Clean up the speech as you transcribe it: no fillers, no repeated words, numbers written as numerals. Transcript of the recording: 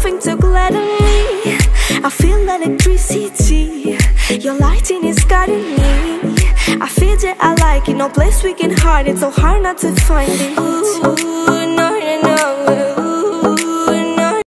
something to gladden me. I feel electricity, your lighting is guiding me. I feel that I like it, no place we can hide it, so hard not to find it. Ooh.